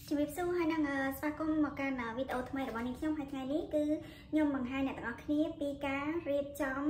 ชีวิตสู้ให้นางสปากุ้งมาการวิดีโอทำไมแต่วันนี้ช่องไงนี้คือยมบางhaiเนี่ยต่างគ្នាពីការរៀប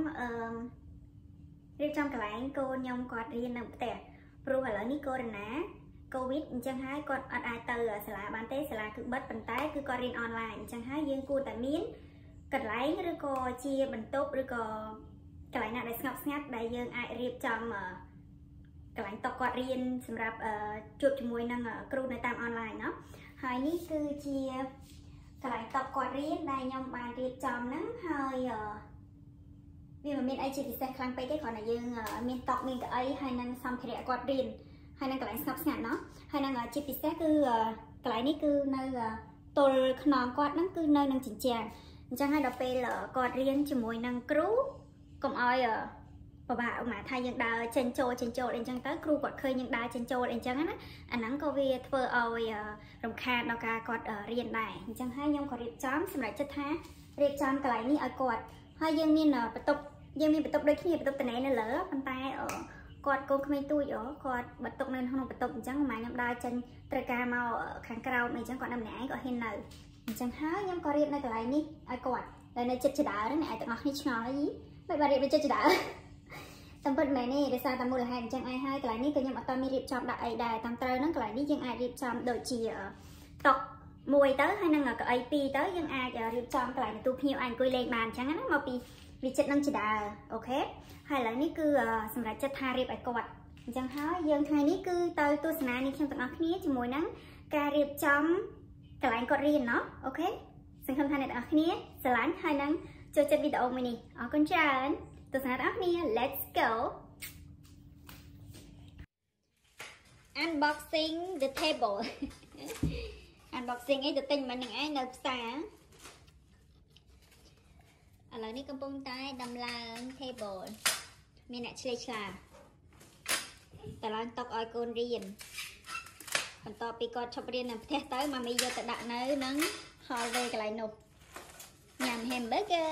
ចំកន្លែងកូនខ្ញុំគាត់រៀននៅផ្ទះព្រោះឥឡូវនេះកូវីដកូវីដអញ្ចឹងហើយគាត់អត់អាចទៅសាលាបានទេសាលាគឺបិទប៉ុន្តែគឺគាត់រៀនអនឡាញអញ្ចឹងហើយយើងគួរតែមានកន្លែងឬក៏ជាបន្ទប់ឬក៏កន្លែងណាដែលស្ងប់ស្ងាត់ដែលយើងអាចរៀបចំកន្លែងតុគាត់រៀនសម្រាប់ជួបជាមួយនឹងគ្រូនៅតាមអនឡាញเนาะហើយនេះគឺជាកន្លែងតុគាត់រៀនដែលខ្ញុំបានរៀបចំហ្នឹងហើយវាមិនមានអីជាពិសេសខ្លាំងពេកទេគ្រាន់តែយើងមានតុមានកៅអីហើយនឹងសម្ភារៈគាត់រៀនហើយនឹងកន្លែងស្ងប់ស្ងាត់เนาะហើយនឹងជាពិសេសគឺកន្លែងនេះគឺនៅទល់ខ្នងគាត់ហ្នឹងគឺនៅនឹងជញ្ជាំងអញ្ចឹងហើយដល់ពេលគាត់រៀនជាមួយនឹងគ្រូកុំឲ្យបបាក់មកថាយើងដើរចេញចូលអីចឹងទៅគ្រូគាត់ឃើញយើងដើរចេញចូលអីចឹងណាអាហ្នឹងក៏វាធ្វើឲ្យរំខានដល់ការគាត់រៀនដែរអញ្ចឹងហើយខ្ញុំក៏រៀបចំសម្រាប់ចិត្តថារៀបចំកន្លែងនេះឲ្យគាត់ហើយយើងមានបន្ទប់ដូចគ្នាបន្ទប់តនេនៅលើប៉ុន្តែគាត់កូនក្មេងទូចគាត់បន្ទប់នៅក្នុងបន្ទប់អញ្ចឹងម៉ែខ្ញុំដើរចេញត្រូវការមកខាងក្រៅអីចឹងគាត់នៅម្នាក់ឯងគាត់ហ៊ាននៅអញ្ចឹងហើយខ្ញុំក៏រៀបនៅកន្លែងនេះឲ្យគាត់ដែលនៅចិត្តចដើហ្នឹងអ្នកឯងទាំងអស់គ្នាឆ្ងល់អីមិនបានរៀបនៅចិត្តចដើតាមពិតមែនទេដោយសារតែមូលហេតុអញ្ចឹងឯងហើយកន្លែងនេះក៏ខ្ញុំអត់មានរៀបចំដាក់អីដែរតាមត្រូវហ្នឹងកន្លែងនេះយើងអាចរៀបចំដូចជាតុមួយទៅហើយនឹងកៅអីពីរទៅយើងអាចរៀបចំកន្លែងទទួលភ្ញៀវអាចអង្គុយលេងបានអញ្ចឹងណាមកពីវិចិត្រនឹងជាដើអូខេហើយឥឡូវនេះគឺសម្រាប់ចិត្តថារៀបឲ្យគាត់អញ្ចឹងហើយយើងថ្ងៃនេះគឺទៅទស្សនានេះខ្ញុំទាំងអស់គ្នាជាមួយនឹងការរៀបចំកន្លែងគាត់រៀនเนาะអូខេសង្ឃឹមថាអ្នកទាំងអស់គ្នាស្រឡាញ់ហើយនឹងចូលចិត្តវីដេអូមួយនេះអរគុណច្រើនទស្សនាទាំងអស់គ្នា let's go unboxing the table unboxing អីទៅទិញមកនឹងឯងនៅផ្សារឥឡូវនេះកំពុងតែដំឡើង table មានអ្នកឆ្លេឆ្លាតឡើងតុកឲ្យកូនរៀនបន្ទាប់ពីគាត់ឈប់រៀននៅផ្ទះទៅម៉ាមីយកទៅដាក់នៅនឹង hallway កន្លែងនោះញ៉ាំ hamburger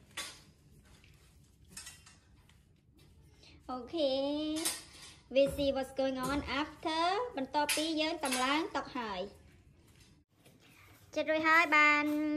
okay we see what's going on after បន្ទាប់ពីយើងដំឡើងតុកហើយចិត្តរួចហើយបាន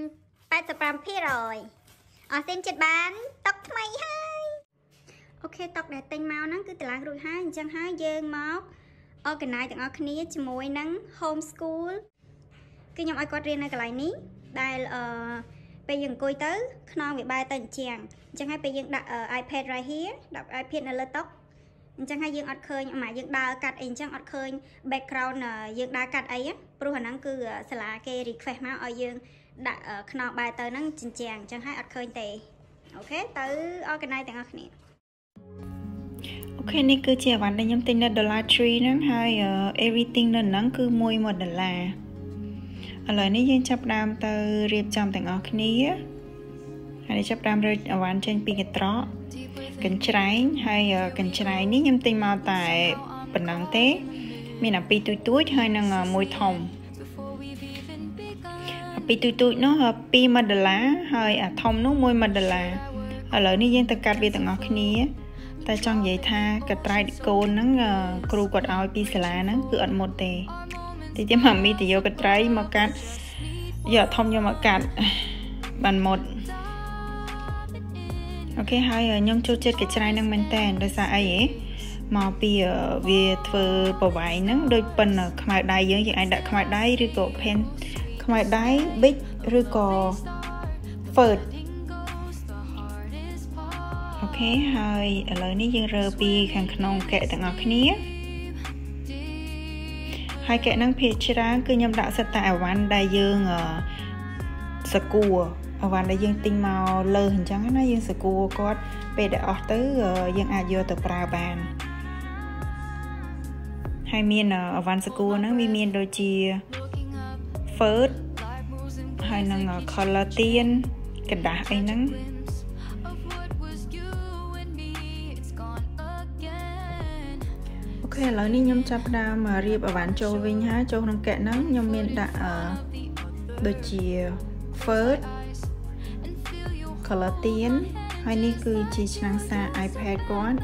85% អស់សិនចិត្តបានតុកថ្មីហើយអូខេតុកដែលទិញមកហ្នឹងគឺតម្លើងរួចហើយអញ្ចឹងហើយយើងមក organize ទាំងអស់គ្នាជាមួយនឹង home school គឺខ្ញុំឲ្យគាត់រៀននៅកន្លែងនេះដែលពេលយើងអង្គុយទៅខ្នងវាបែរទៅអញ្ចឹងហើយពេលយើងដាក់ iPad right here ដាក់ iPad នៅលើតុអញ្ចឹងហើយយើងអត់ឃើញអាយើងដើរកាត់អីអញ្ចឹងអត់ឃើញ background យើងដើរកាត់អីព្រោះអាហ្នឹងគឺសាលាគេ request មកឲ្យយើងដាក់ខ្នងបែរទៅហ្នឹងជញ្ជាំងអញ្ចឹងហើយអត់ឃើញទេអូខេទៅ organize ទាំងអស់គ្នាអូខេនេះគឺជាអវ៉ាន់ដែលខ្ញុំទិញនៅ Dollar Tree ហ្នឹងហើយ everything នៅហ្នឹងគឺ$1 ឥឡូវនេះយើងចាប់ដើមទៅរៀបចំទាំងអស់គ្នាហើយចាប់ដើមរើអវ៉ាន់ចេញពីកន្ត្រកកញ្ច្រែងហើយកញ្ច្រែងនេះខ្ញុំទិញមកតែប៉ុណ្ណឹងទេមានអាពីរទូចហើយនឹងមួយធំអាពីរទូចនោះ$2ហើយអាធំនោះ$1ឥឡូវនេះយើងទៅកាត់វាទាំងអស់គ្នាតែចង់និយាយថាកត្រៃកូនហ្នឹងគ្រូគាត់ឲ្យពីសាលាហ្នឹងគឺអត់មុតទេទីទៀតម៉ាមីទៅយកកត្រៃមកកាត់យកធំយកមកកាត់បានមុតអូខេហើយខ្ញុំចូលចិត្តកញ្ច្រែងហ្នឹងមែនតើដោយសារអីហ៎មកពីវាធ្វើប្រវែងហ្នឹងដូចប៉ុនខ្មៅដៃយើងអាចដាក់ខ្មៅដៃឬក៏ pen ខ្មៅដៃ big ឬក៏ fert អូខេហើយឥឡូវនេះយើងរើពីខាងក្នុងកែទាំងអស់គ្នាហើយកែហ្នឹងភាគច្រើនគឺខ្ញុំដាក់សិតតែអវ៉ាន់ដែលយើងសកួរអវ៉ាន់ដែលយើងទិញមកលើអញ្ចឹងណាយើងសកួរគាត់ពេលដែលអស់ទៅយើងអាចយកទៅប្រើបានហើយមានអវ៉ាន់សកួរហ្នឹងវាមានដូចជា Fert ហើយនឹង color ទៀនកระดาษអីហ្នឹងអូខេឥឡូវនេះខ្ញុំចាប់ផ្ដើមរៀបអវ៉ាន់ចូលវិញហើយចូលក្នុងកែហ្នឹងខ្ញុំមានដាក់ដូចជា Fert color ទៀនហើយនេះគឺជាឆ្នាំងសារ iPad គាត់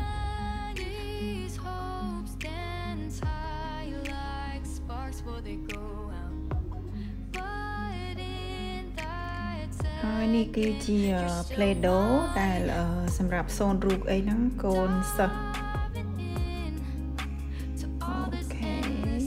ហើយនេះគឺជា Play-Doh ដែលសម្រាប់សូនរូបអីហ្នឹងកូនសិស្សអូខេឥ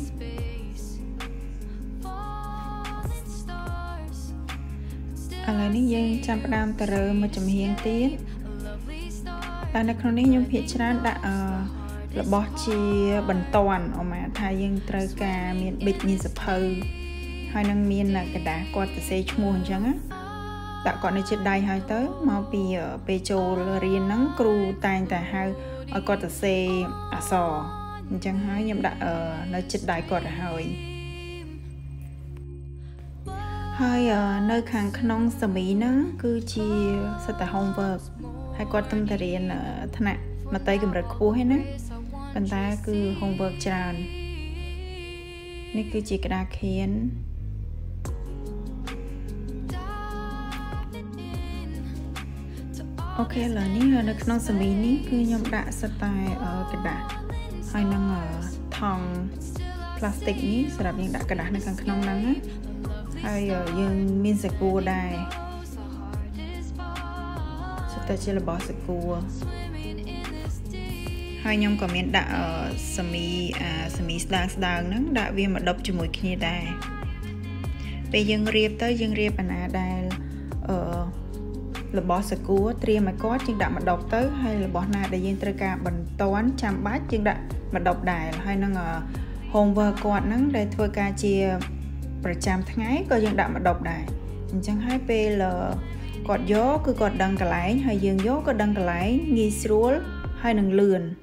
ឡូវនេះយើងចាប់ផ្ដើមទៅរើមួយចំហៀងទៀតតែនៅក្នុងនេះខ្ញុំភាគច្រើនដាក់របស់ជាបន្ទាន់អមថាយើងត្រូវការមានប៊ិចមានសភៅហើយនឹងមានកដាស់គាត់សរសេរឈ្មោះអញ្ចឹងណាដាក់គាត់នៅជិតដៃហើយទៅមកពីពេលចូលរៀនហ្នឹងគ្រូតែងតែហៅឲ្យគាត់សរសេរអក្សរអញ្ចឹងហើយខ្ញុំដាក់នៅជិតដៃគាត់ទៅហើយនៅខាងក្នុងសាមីហ្នឹងគឺជាសិតតែ homework ហើយគាត់ទំតែរៀនថ្នាក់មត្តេយ្យកម្រិតខ្ពស់ហ្នឹងណាប៉ុន្តែគឺ homework ច្រើននេះគឺជាក្តារខៀនអូខេឥឡូវនេះនៅក្នុងសាមីនេះគឺខ្ញុំដាក់សិតតែกระดาษហើយនឹងថង់ផ្លាស្ទិកនេះសម្រាប់យើងដាក់กระดาษនៅខាងក្នុងហ្នឹងណាហើយយើងមានសាគូដែរសិតតែជារបស់សាគូហើយខ្ញុំក៏មានដាក់សាមីស្ដើងហ្នឹងដាក់វាមកដប់ជាមួយគ្នាដែរពេលយើងរៀបទៅយើងរៀបអាណាដែលរបស់សាគូត្រៀមឲ្យគាត់យើងដាក់មកដប់ទៅហើយរបស់ណាដែលយើងត្រូវការបន្ទាន់ចាំបាច់យើងដាក់មកដប់ដែរហើយនឹង homework គាត់ហ្នឹងដែលធ្វើការជាប្រចាំថ្ងៃក៏យើងដាក់មកដប់ដែរអញ្ចឹងហើយពេលគាត់យកគឺគាត់ដឹងកន្លែងហើយយើងយកក៏ដឹងកន្លែងងាយស្រួលហើយនឹងលឿន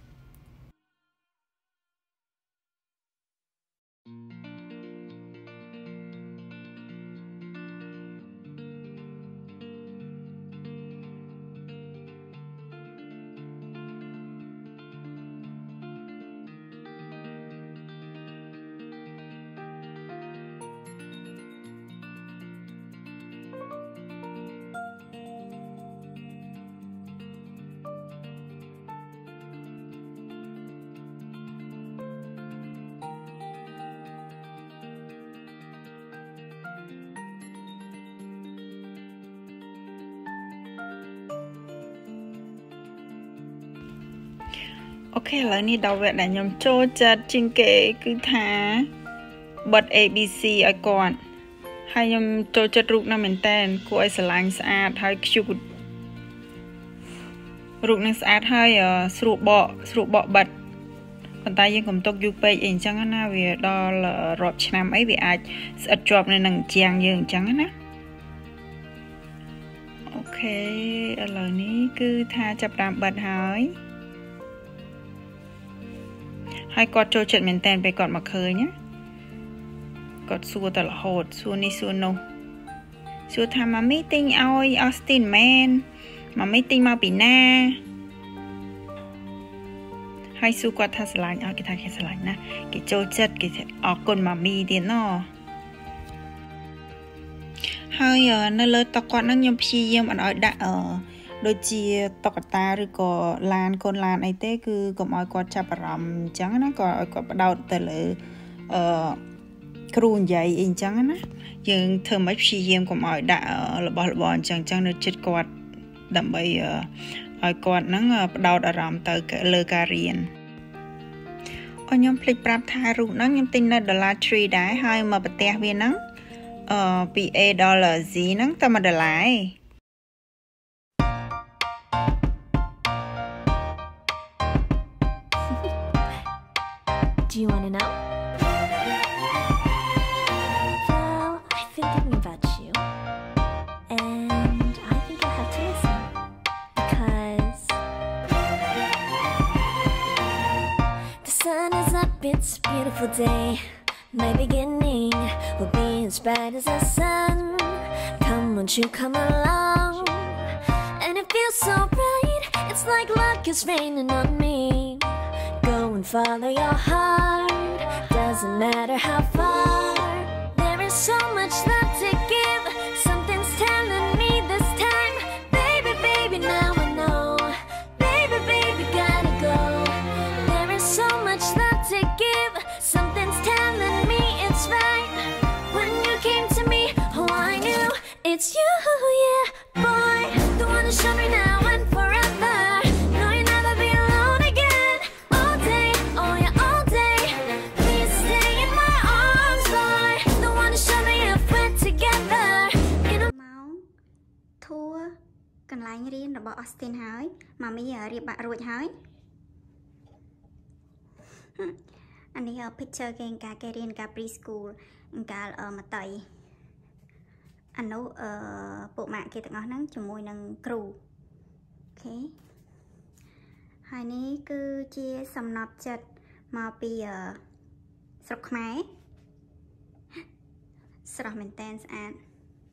អូខេឥឡូវនេះដល់វគ្គដែលខ្ញុំចូលចិត្តជាងគេគឺថាបិទ ABC ឲ្យគាត់ហើយខ្ញុំចូលចិត្តរូបណាស់មែនតើគួរឲ្យស្រឡាញ់ស្អាតហើយ cute រូបនឹងស្អាតហើយស្រួលបកបិទប៉ុន្តែយើងកុំទុកយូរពេកអីអញ្ចឹងណាវាដល់រាប់ឆ្នាំអីវាអាចស្អិតជាប់នៅនឹងជាងយើងអញ្ចឹងណាអូខេឥឡូវនេះគឺថាចាប់តាមបិទហើយគាត់ចូលចិត្តមែនតើពេលគាត់មកឃើញណាគាត់សួរតែរហូតសួរនេះសួរនោះសួរថាម៉ាមីទិញឲ្យអស់ស្ទីនមែនម៉ាមីទិញមកពីណាហើយសួរគាត់ថាស្រឡាញ់ឲ្យគេថាគេស្រឡាញ់ណាគេចូលចិត្តគេអរគុណម៉ាមីទៀតណហើយនៅលើតុគាត់ហ្នឹងខ្ញុំព្យាយាមអត់ឲ្យដាក់ដូចជាតុក្កតាឬក៏ឡានកូនឡានអីទេគឺកុំឲ្យគាត់ចាប់អារម្មណ៍អញ្ចឹងណាក៏ឲ្យគាត់បដោតទៅលើគ្រូនិយាយអីអញ្ចឹងណាយើងធ្វើមិនព្យាយាមកុំឲ្យដាក់របស់របរអញ្ចឹងនៅចិត្តគាត់ដើម្បីឲ្យគាត់ហ្នឹងបដោតអារម្មណ៍ទៅលើការរៀនខ្ញុំភ្លេចប្រាប់ថារូបហ្នឹងខ្ញុំទិញនៅ Dollar Tree ដែរហើយមកប្រទេសវាហ្នឹងពី A dollar Z ហ្នឹងតែ$1 ឯង Do you want to know? Well, I've been thinking about you, and I think I have to listen because the sun is up, it's a beautiful day. My beginning will be as bright as the sun. Come, won't you come along? And it feels so bright, it's like luck is raining on me. Go and follow your heart, doesn't matter how far. There is so much love to give, something's telling me this time. Baby, baby, now I know. Baby, baby, gotta go. There is so much love to give, something's telling me it's right. When you came to me, oh I knew it's you. ញរៀនរបស់ Austin ហើយម៉ាមីរៀបបាក់រួចហើយអានេះ picture គេការគេរៀនការ preschool កាលមកតៃអានោះពួកម៉ាក់គេទាំងអស់ហ្នឹងជាមួយនឹងគ្រូអូខេហើយនេះគឺជាសំណប់ចិត្តមកពីស្រុកខ្មែរស្រស់មែនតែនស្អាត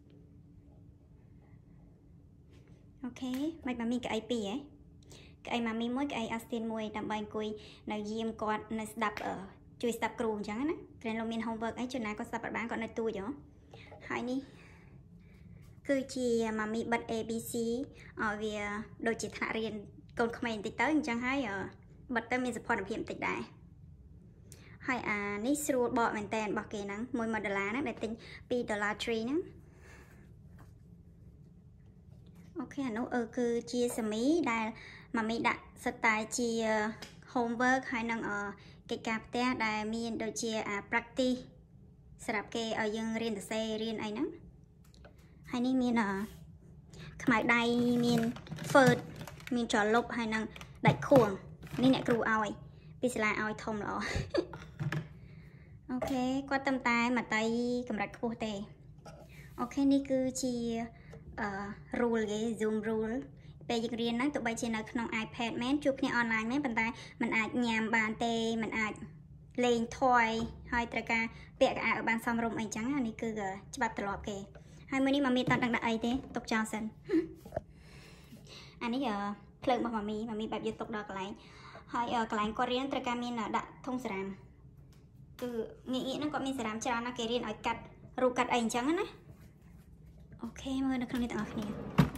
អូខេមិនម៉ាមីក្អីពីរហ៎ក្អីម៉ាមីមួយក្អី Austin មួយដើម្បីអង្គុយនៅយាមគាត់នៅស្ដាប់ជួយស្ដាប់គ្រូអញ្ចឹងណាព្រោះលោកមាន homework អីជួនណាគាត់ស្ដាប់បានគាត់នៅទូចហ៎ហើយនេះគឺជាម៉ាមីបិទ ABC ឲ្យវាដូចជាថ្នាក់រៀនកូនក្មេងបន្តិចទៅអញ្ចឹងហើយបិទទៅមានសភនភាពបន្តិចដែរហើយអានេះស្រួលបកមែនតែនរបស់គេហ្នឹង$1ហ្នឹងដែលទិញ$2 tree ហ្នឹងអូខេអានោះគឺជាសមីដែលម៉ាមីដាក់សិតតែជា homework ហើយនឹងកិច្ចការផ្ទះដែលមានដូចជាpractice សម្រាប់គេឲ្យយើងរៀនសរសេររៀនអីហ្នឹងហើយនេះមានខ្មៅដៃមាន Ferd មានចលុបហើយនឹងដាច់ខួងនេះអ្នកគ្រូឲ្យពីសាលាឲ្យធំល្អអូខេគាត់តាមតែមកតៃកម្រិតខ្ពស់ទេអូខេនេះគឺជាrule គេ Zoom rule ពេលយើងរៀនហ្នឹងទោះបីជានៅក្នុង iPad មែនជួបគ្នាអនឡាញមែនប៉ុន្តែมันអាចញ៉ាំបានទេมันអាចលេងថយហើយត្រូវការពាក់កៅអៅឲ្យបានសមរម្យអីចឹងនេះគឺច្បាប់ទម្លាប់គេហើយមួយនេះម៉ាមីតដឹងដាក់អីទេទុកចោលសិនអានេះភ្លើងរបស់ម៉ាមីបែបយកទុកដល់កន្លែងហើយកន្លែងគាត់រៀនត្រូវការមានដាក់ធុងសេរ៉ាមគឺងាកហ្នឹងគាត់មានសេរ៉ាមច្រើនណាស់គេរៀនឲ្យកាត់រូបកាត់អីអញ្ចឹងណាអូខេមើលនៅក្នុងនេះទាំងអស់គ្នា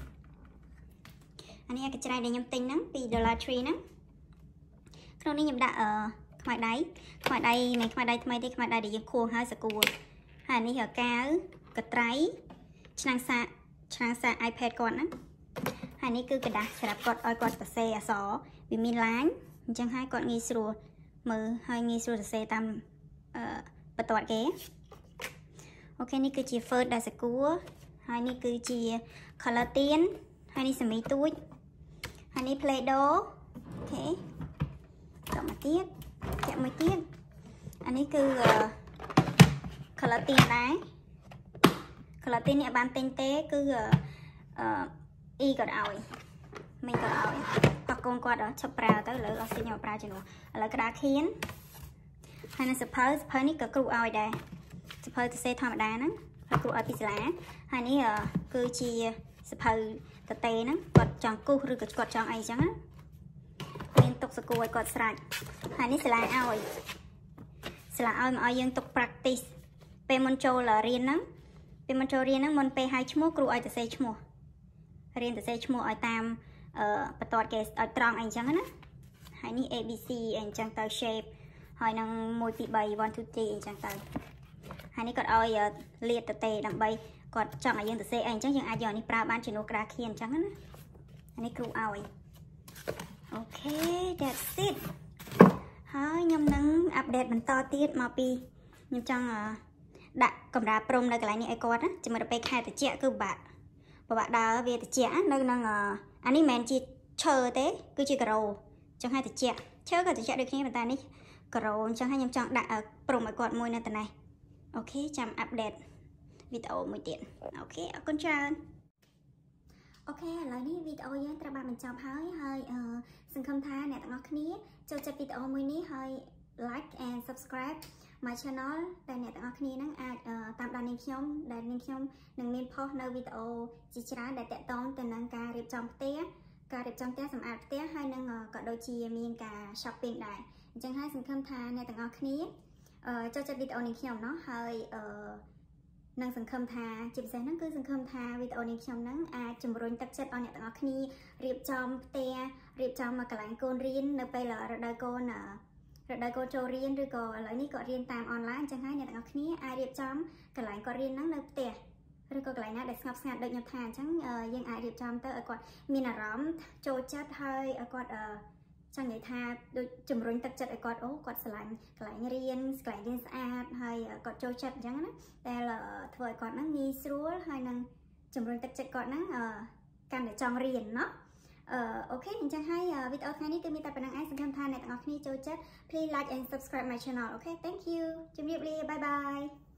អានេះកញ្ច្រែងដែលខ្ញុំទិញហ្នឹង$2 tree ហ្នឹងក្នុងនេះខ្ញុំដាក់ខ្មៅដៃមិនខ្មៅដៃថ្មីទេខ្មៅដៃដែលយើងខួងហើយសកួរហើយនេះកាវកត្រៃឆ្នាំងសាក iPad គាត់ហ្នឹងហើយនេះគឺกระดาษសម្រាប់គាត់ឲ្យគាត់សរសេរអក្សរវាមានឡាញអញ្ចឹងហើយគាត់ងាយស្រួលមើលហើយងាយស្រួលសរសេរតាមបន្ទាត់គេអូខេនេះគឺជា Ferd ដែលសកួរហើយនេះគឺជា color ទៀនហើយនេះសមីទូចហើយនេះ Play-Doh អូខេតមកទៀតចាក់មួយទៀតអានេះគឺ color ទៀនដែរ color ទៀននេះអត់បានទិញទេគឺអ៊ីគាត់ឲ្យមិញគាត់ឲ្យប៉ះកូនគាត់ឈប់ប្រើទៅឥឡូវអត់ទិញមកប្រើជំនួសឥឡូវក្តារខៀនហើយនឹងសភៅនេះក៏គ្រូឲ្យដែរសភៅទៅសេធម្មតាហ្នឹងគ្រូឲ្យពីសាលាហើយនេះគឺជាសភៅតតេហ្នឹងគាត់ចង់គូសឬក៏គាត់ចង់អីចឹងណាមានទុកសកួរឲ្យគាត់ស្រាច់ហើយនេះសាលាឲ្យមកឲ្យយើងទុក practice ពេលមុនចូលរៀនហ្នឹងមុនពេលហៅឈ្មោះគ្រូឲ្យទៅសេឈ្មោះរៀនទៅសេឈ្មោះឲ្យតាមបន្ទាត់គេឲ្យត្រង់អីចឹងណាហើយនេះ ABC អីចឹងទៅ shape ហើយនឹង1 2 3 1 2 3អីចឹងទៅហើយនេះគាត់ឲ្យលាតទៅទេដើម្បីគាត់ចង់ឲ្យយើងទៅសេអីអញ្ចឹងយើងអាចយកនេះប្រើបានជំនួសក្តារខៀនអញ្ចឹងណាអានេះគ្រូឲ្យអូខេ that's it ហើយខ្ញុំនឹងអាប់ដេតបន្តទៀតមកពីខ្ញុំចង់ដាក់កម្រាលព្រំនៅកន្លែងនេះឲ្យគាត់ណាជាមួយដល់ពេលខែត្រជាក់គឺពិបាកដើរវាត្រជាក់នៅក្នុងអានេះមិនមែនជាឈើទេគឺជាការ៉ូអញ្ចឹងឲ្យត្រជាក់ឈើក៏ត្រជាក់ដូចគ្នាប៉ុន្តែនេះការ៉ូអញ្ចឹងហើយខ្ញុំចង់ដាក់ព្រំឲ្យគាត់មួយនៅតែនេះអូខេចាំអាប់ដេតវីដេអូមួយទៀតអូខេអរគុណច្រើនអូខេឥឡូវនេះវីដេអូយើងត្រូវបានបញ្ចប់ហើយសង្ឃឹមថាអ្នកទាំងអស់គ្នាចូលចិត្តវីដេអូមួយនេះហើយ like and subscribe my channel ដែលអ្នកទាំងអស់គ្នានឹងអាចតាមដាននាងខ្ញុំដែលនាងខ្ញុំនឹងមានផុសនៅវីដេអូជាច្រើនដែលតាក់ទងទៅនឹងការរៀបចំផ្ទះសម្អាតផ្ទះហើយនឹងក៏ដូចជាមានការ shopping ដែរអញ្ចឹងហើយសង្ឃឹមថាអ្នកទាំងអស់គ្នាចូលចិត្តវីដេអូនាងខ្ញុំเนาะហើយនឹងសង្ឃឹមថាជាពិសេសហ្នឹងគឺសង្ឃឹមថាវីដេអូនាងខ្ញុំហ្នឹងអាចជំរុញទឹកចិត្តឲ្យអ្នកទាំងអស់គ្នារៀបចំផ្ទះរៀបចំកន្លែងកូនរៀននៅពេលរដូវកូនចូលរៀនឬក៏ឥឡូវនេះគាត់រៀនតាមអនឡាញអញ្ចឹងហើយអ្នកទាំងអស់គ្នាអាចរៀបចំកន្លែងគាត់រៀនហ្នឹងនៅផ្ទះឬក៏កន្លែងណាដែលស្ងប់ស្ងាត់ដូចខ្ញុំថាអញ្ចឹងយើងអាចរៀបចំទៅឲ្យគាត់មានអារម្មណ៍ចូលចិត្តហើយឲ្យគាត់ចង់និយាយថាដូចជំរុញទឹកចិត្តឲ្យគាត់គាត់ស្រឡាញ់កន្លែងរៀនកន្លែងរៀនស្អាតហើយគាត់ចូលចិត្តអញ្ចឹងណាតែធ្វើឲ្យគាត់ហ្នឹងងាយស្រួលហើយនឹងជំរុញទឹកចិត្តគាត់ហ្នឹងการđể chọn riêng nó ok mình chẳng hay video này cứ mi tập bằng ai xin tham gia này tặng học ni châu chất please like and subscribe my channel ok thank you chấm điệp li bye bye